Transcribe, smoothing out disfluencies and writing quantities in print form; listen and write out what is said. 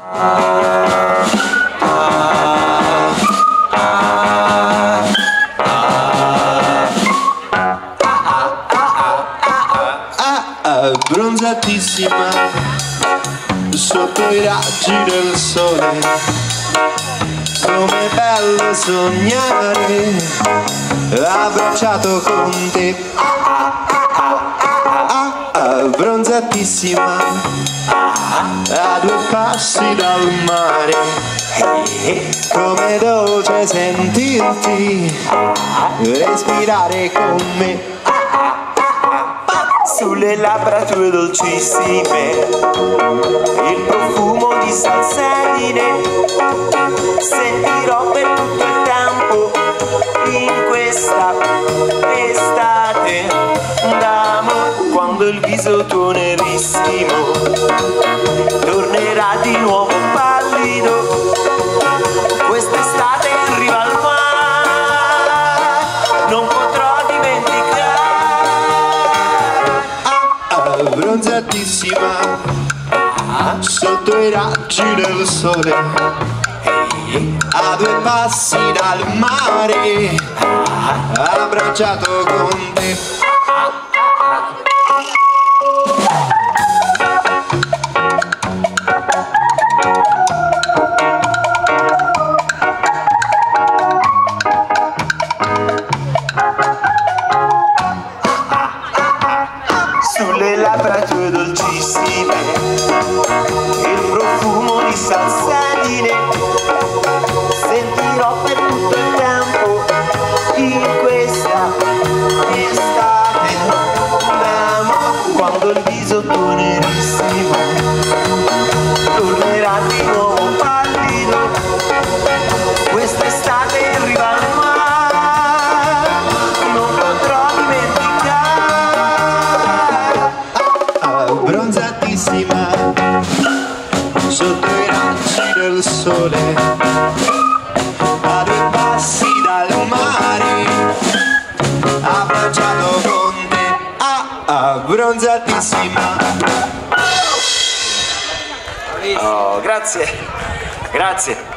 Bronzatissima sotto i raggi del sole, com'è bello sognare abbracciato con te. Bronzatissima a 2 passi dal mare, com'è dolce sentirti respirare con me. Sulle labbra tue dolcissime, il profumo di salsedine, sentirò per tutto il tempo in questa estate d'amore, quando il viso tuo nerissimo tornerà di nuovo pallido. Quest'estate in riva al mare non potrò dimenticare. Bronzatissima sotto i raggi del sole, a 2 passi dal mare abbracciato con te. Sulle labbra tue dolcissime, il profumo di salsedine, sentirò per tutto il tempo in questa estate d'amore, quando il viso tuo nerissimo tornerà di nuovo pallido. Quest'estate in riva al mare non potrò dimenticare. Bronzatissima sotto i raggi del sole, a 2 passi dal mare abbracciato con te. Bronzatissima. Oh, grazie, grazie.